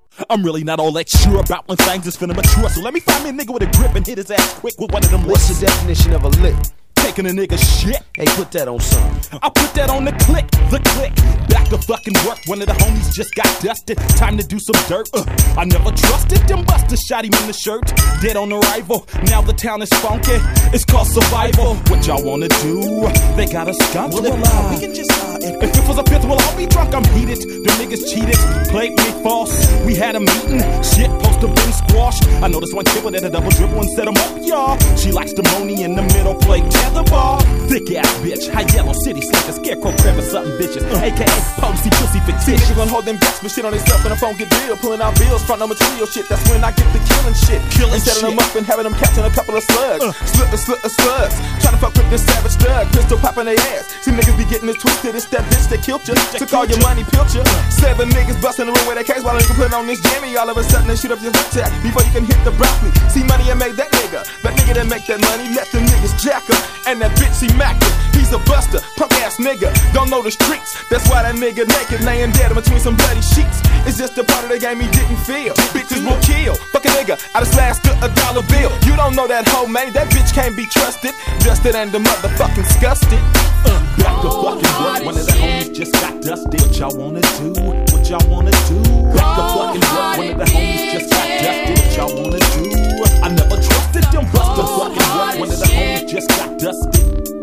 I'm really not all that sure about when things is finna mature, so let me find me a nigga with a grip and hit his ass quick with one of them licks. What's the definition of a lick? Taking a nigga shit. Hey, put that on something. I put that on the click. Back to fucking work. One of the homies just got dusted. Time to do some dirt. I never trusted them busters. Shot him in the shirt. Dead on arrival. Now the town is funky. It's called survival. What y'all wanna do? They got us skunked. Well, we can just if it was a fifth, we'll all be drunk. I'm heated. The niggas cheated. Played me false. We had a meeting. Shit, supposed to been squashed. I noticed one kid with a double dribble and set him up, y'all. She likes the money in the middle. Play tetherball. Thick ass bitch. High yellow city slicker. Scarecrow crab or something bitches. AKA potency pussy fictitious. She gon' hold them gas, but shit on themself and the phone get real. Pulling out bills, front no material shit. That's when I get the killing shit. And setting them up and having them catching a couple of slugs. Slugs. Trying to fuck with this savage thug. Pistol popping their ass. See niggas be getting it twisted. It's that bitch that killed you. Took all your money, pilt you. 7 niggas busting the room with their case while they can put on this jammy. All of a sudden they shoot up your attack before you can hit the broccoli. See money and make that nigga. That nigga that make that money, let them niggas jack up. And that bitch he mackin'. He's a buster, punk ass nigga. Don't know the streets. That's why that nigga naked laying dead between some bloody sheets. It's just a part of the game he didn't feel. Bitches will kill. Fuck a nigga out of slash to a dollar bill. You don't know that hoe, man. That bitch can't be trusted. Dusted and the motherfucking disgusted. Back to fucking work. One of the homies just got dusted. What y'all wanna do? What y'all wanna do? Back to fucking work. One of the homies just got dusted. What y'all wanna do? I never trusted them. Bust the fucking work. One of the homies just got dusted.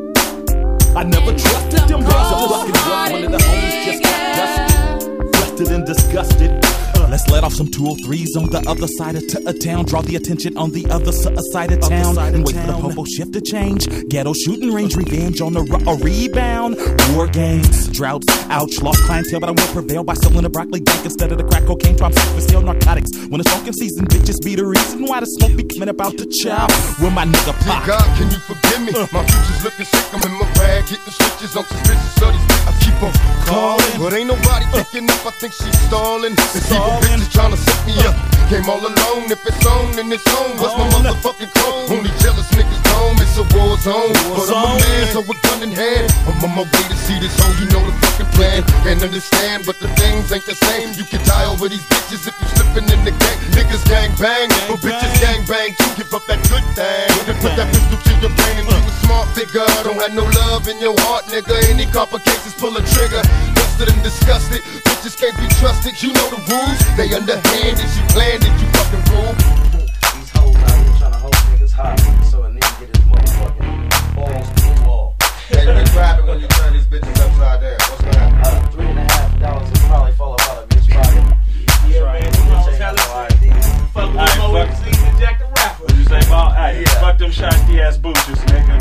I never trusted them. Bust the fucking work. One of the homies just got dusted. Dusted and disgusted. Let's let off some 203s on the other side of town. Draw the attention on the other side of town. And wait for the popo shift to change. Ghetto shooting range, revenge on a rebound. War games, droughts, ouch, lost clientele, but I will prevail by selling the broccoli dank instead of the crack cocaine. Try to steal narcotics. When it's smoking season, bitches be the reason why the smoke be coming about the child. When my nigga pop. God, can you forgive me? My future's looking sick. I'm in my bag, getting switches. I'm suspicious of these bitches. I keep on calling, but ain't nobody picking up. I think she's stalling. It's evil bitches trying to set me up. Came all alone. If it's on, then it's on. What's my motherfucking chrome? Only jealous niggas home. It's a war zone. But I'm a man, so with gun in hand. I'm on my way to see this home. You know the fucking plan. Can't understand, but the things ain't the same. You can die over these bitches if you slipping in the game. Niggas gang bang, but bitches gang bang too. Give up that good thing and put that pistol to your brain. And you a smart figure, don't have no love in your heart, nigga. Any complications, pull a trigger. Dusted and disgusted, bitches can't be trusted. You know the rules. They underhanded, you planned it, you fucking rule. These hoes out here trying to hold niggas hot, so a nigga get his motherfucking balls to the wall. Hey, what's happening when you turn these bitches upside down? What's gonna happen? $3.50 will probably fall apart a bitch body. Yeah, man, come on, tell us. Fuck with Mo season Jack the Rapper. What you say about? Fuck them shotty ass boosters, nigga.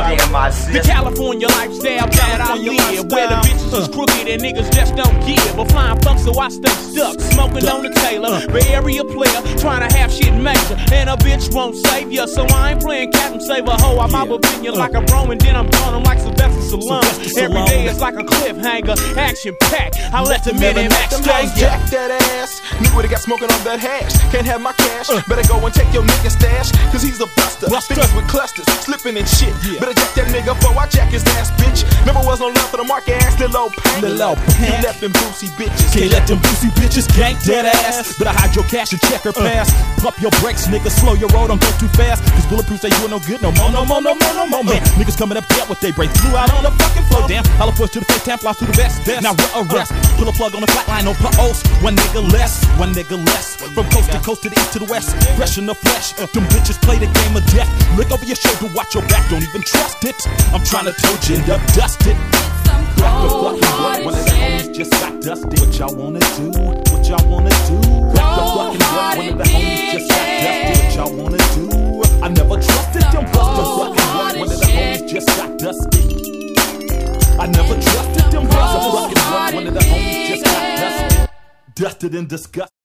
The California lifestyle that I live, where the bitches is crooked and niggas just don't give. But flying fuck, so I stay stuck, smoking on the Taylor. Bay Area player, trying to have shit major. And a bitch won't save ya, so I ain't playing Captain Save a hoe. I'm out opinion like a bro, and then I'm gone. I'm like Sylvester Stallone. Every day it's like a cliffhanger, action packed. I let the men in max jack that ass. Nigga would've got smoking on that hash. Can't have my cash. Better go and take your nigga stash, cause he's a buster. Fingers with clusters, slipping and shit. Better jack that nigga before I jack his ass, bitch. Never was no love for the mark ass, little pain. He left them boozy bitches. Can't let them boozy bitches gank that ass. Better hide your cash and check her pass. Pump your brakes, nigga, slow your road, don't go too fast. Cause bulletproof say you ain't no good, no more, man. Niggas coming up dead with they break. Flew out on the fucking floor, damn. Holla push to the face, time flies to the vest. Now we're arrest. Pull a plug on the flatline, no pulse. One nigga less. From coast to coast to the east to the west. Fresh in the flesh. Them bitches play the game of death. Look over your shoulder, watch your back, don't even trust it. I'm trying to told you, end up dusted. Back the fucking work, one of the homies just got dusted. What y'all wanna do? What y'all wanna do? Back the fucking work, one of the homies just got dusted. What y'all wanna do? I never trusted them. Bust the fucking work, one of the homies just got dusted. I never trusted them. Bust the fucking work, one of the homies just got dusted. Dusted and disgusted.